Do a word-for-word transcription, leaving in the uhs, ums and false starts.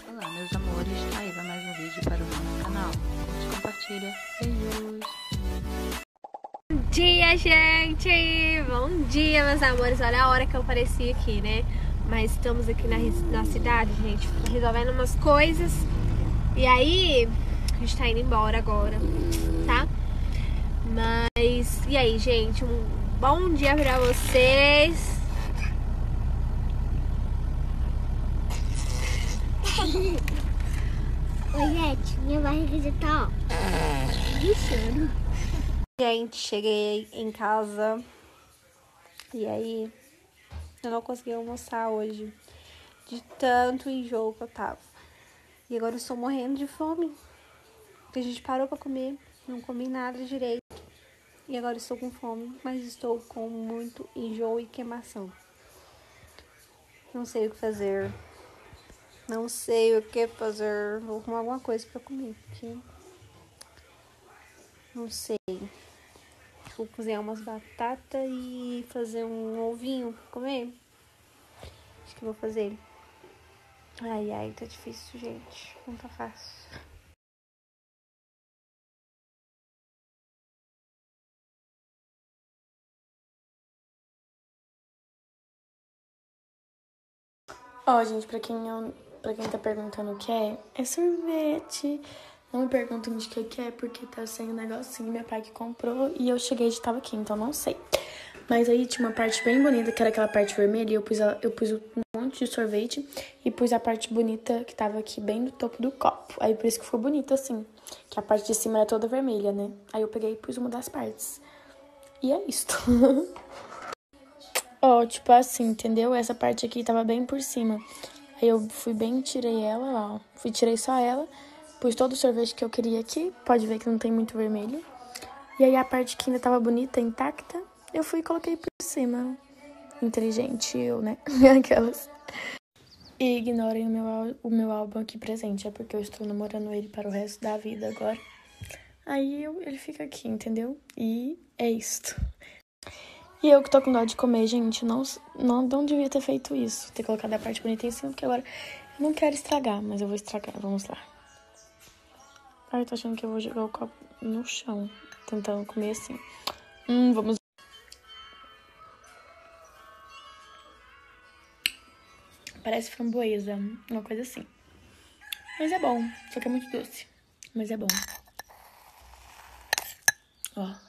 Olá, meus amores, aí vai mais um vídeo para o nosso canal. Curte, compartilha, beijos! Bom dia, gente! Bom dia, meus amores! Olha a hora que eu apareci aqui, né? Mas estamos aqui na, na cidade, gente, resolvendo umas coisas. E aí, a gente tá indo embora agora, tá? Mas, e aí, gente? Um bom dia pra vocês! Oi, gente, minha barriga já tá, ó, inchando. Gente, cheguei em casa e aí eu não consegui almoçar hoje de tanto enjoo que eu tava. E agora eu estou morrendo de fome, porque a gente parou pra comer, não comi nada direito. E agora estou com fome, mas estou com muito enjoo e queimação. Não sei o que fazer. Não sei o que fazer. Vou arrumar alguma coisa pra comer, porque não sei. Vou cozinhar umas batatas e fazer um ovinho pra comer. Acho que vou fazer. Ai, ai, tá difícil, gente. Não tá fácil. Ó, gente, pra quem, eu, pra quem tá perguntando o que é, é sorvete. Não me perguntem de que que é, porque tá sem um negocinho, meu pai que comprou, e eu cheguei e tava aqui, então não sei. Mas aí tinha uma parte bem bonita, que era aquela parte vermelha, e eu pus, a, eu pus um monte de sorvete, e pus a parte bonita que tava aqui bem no topo do copo. Aí por isso que ficou bonito assim, que a parte de cima era toda vermelha, né? Aí eu peguei e pus uma das partes. E é isso. Ó, tipo assim, entendeu? Essa parte aqui tava bem por cima. Aí eu fui bem, tirei ela lá, ó. Fui, tirei só ela. Pus todo o sorvete que eu queria aqui. Pode ver que não tem muito vermelho. E aí a parte que ainda tava bonita, intacta, eu fui e coloquei por cima. Inteligente eu, né? Aquelas. E ignorem o meu, o meu álbum aqui presente. É porque eu estou namorando ele para o resto da vida agora. Aí eu, ele fica aqui, entendeu? E é isto. E eu que tô com dó de comer, gente, não, não, não devia ter feito isso. Ter colocado a parte bonita em cima, porque agora eu não quero estragar, mas eu vou estragar, vamos lá. Ai, eu tô achando que eu vou jogar o copo no chão, tentando comer assim. Hum, vamos. Parece framboesa, uma coisa assim. Mas é bom, só que é muito doce, mas é bom. Ó.